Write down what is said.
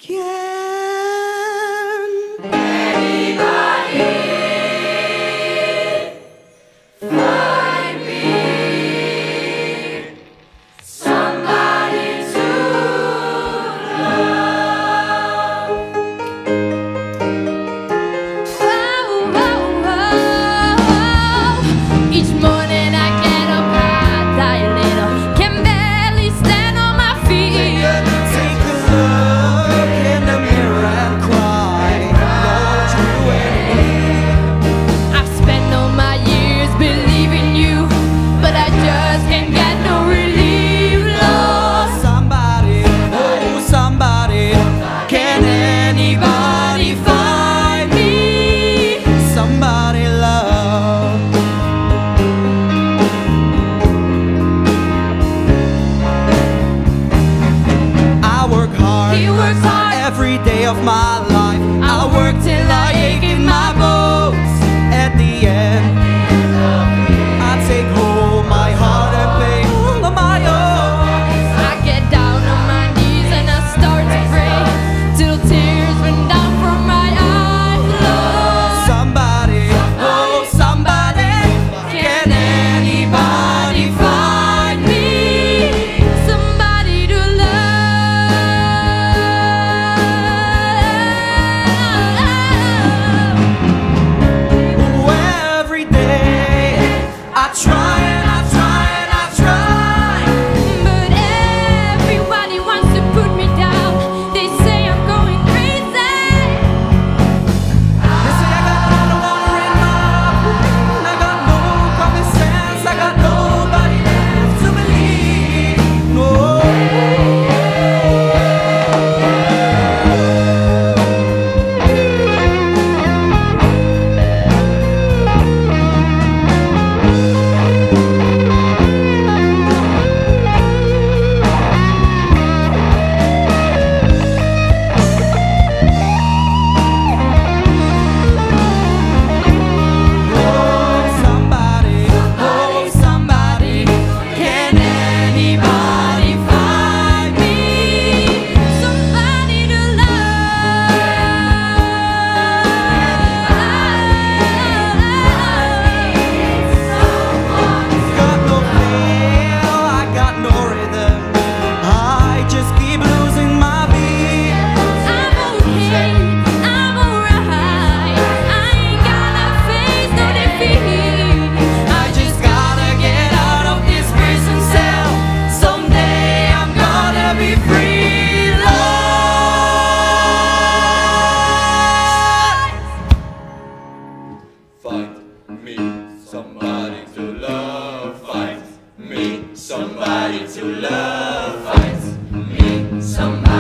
Can anybody find me somebody to love? Whoa, whoa, whoa. Each morning I get up, I die a little, can barely stand on my feet. Take a look in the mirror and cry, Lord, you and me. I've spent all my years believing you, but I just can't get no relief, Lord. Somebody, oh somebody, can anybody find me somebody love? I work hard, He works hard every day of my life. I work till I ache in my bones. At the end, I take home my heart and pay all of my own. I get down on my knees and I start to pray till tears run down from my eyes, Lord. Somebody, oh somebody, can anybody find me Somebody to love. who every day I try and I try and I try. But everybody wants to put me down. They say I'm going crazy. They say I got no water in my brain, I got no common sense, I got nobody left to believe. No. Oh somebody, can anybody find me Somebody to love. got no feel, I got no rhythm, I just keep losing my beat. I'm okay, I'm alright. I ain't gonna face no defeat. I just gotta get out of this prison cell. Someday I'm gonna be free, Lord. Find me somebody to love. Find me somebody to love. Find me somebody.